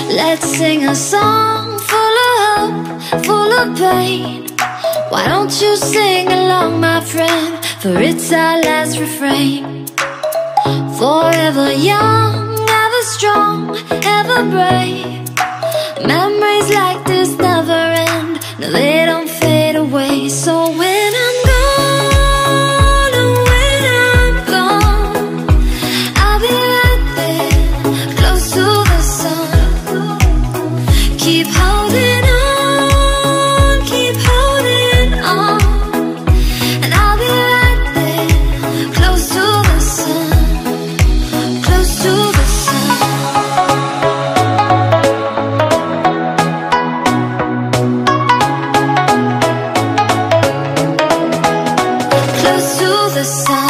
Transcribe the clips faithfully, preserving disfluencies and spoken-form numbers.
Let's sing a song full of hope, full of pain. Why don't you sing along, my friend? For it's our last refrain. Forever young, ever strong, ever brave. Memories like this never end. No, they don't fade away. So when I'm gone, oh, when I'm gone, I'll be right there, close to the sun. Keep holding on, keep holding on, and I'll be right there, close to the sun, close to the the sun.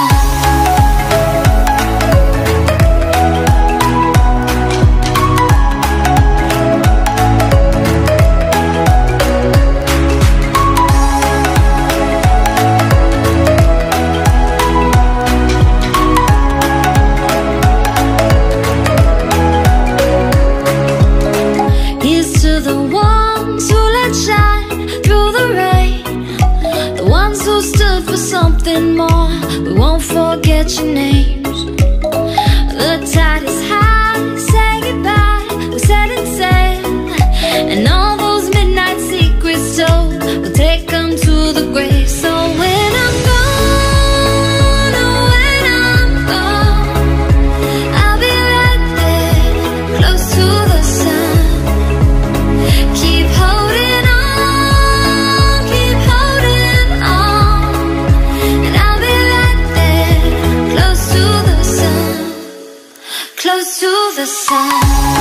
Here's to the ones who let shine through the rain, the ones who stood for something more. We won't forget your names. The tide is high, say goodbye, we're setting sail, and all those midnight secrets told, we'll take them to the grave. So when I'm gone, oh, when I'm gone, I'll be right there, close to the sun. Keep holding on, keep holding on, and I'll be right there, close to the sun, close to the sun.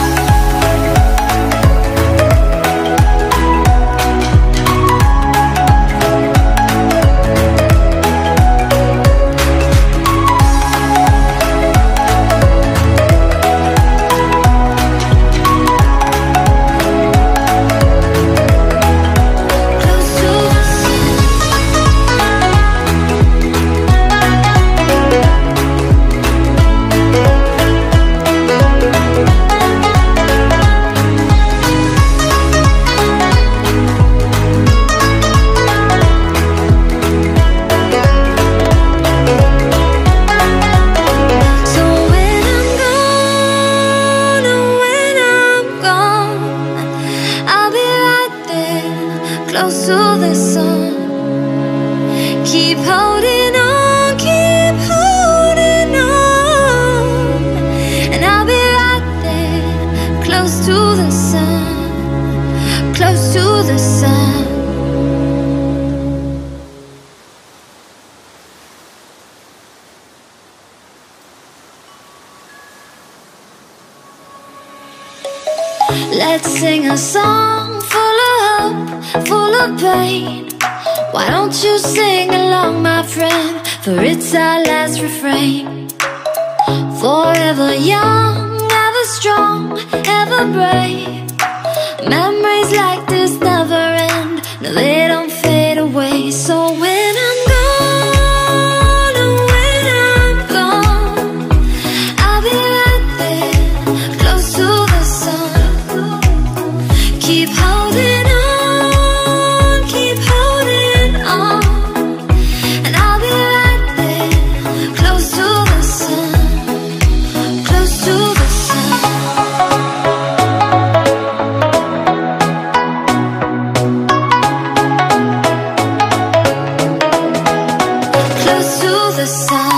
Close to the sun. Keep holding on, keep holding on, and I'll be right there, close to the sun, close to the sun. Let's sing a song full of hope, full of pain. Why don't you sing along, my friend? For it's our last refrain. Forever young, ever strong, ever brave. Memories like this never end. No, they don't fade away. So when I'm gone, oh, when I'm gone, I'll be right there, close to the sun. Keep holding on, keep holding on, and I'll be right there, close to the sun, close to the sun. Close to the sun.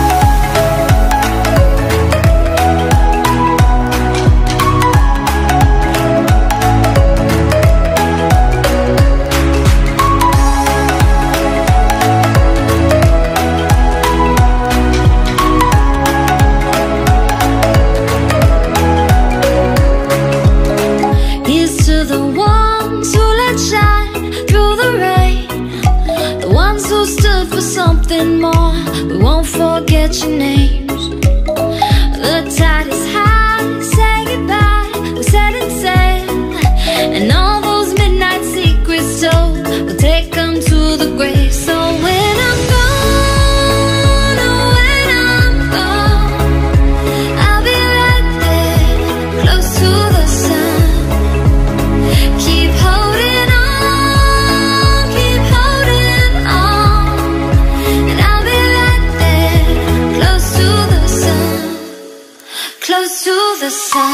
Something more, we won't forget your names. The tide is high, say goodbye, we're setting sail, and all those midnight secrets told, we'll take them to the grave. So when I'm gone, oh, when I'm gone, I'll be right there, close to the sun. this time.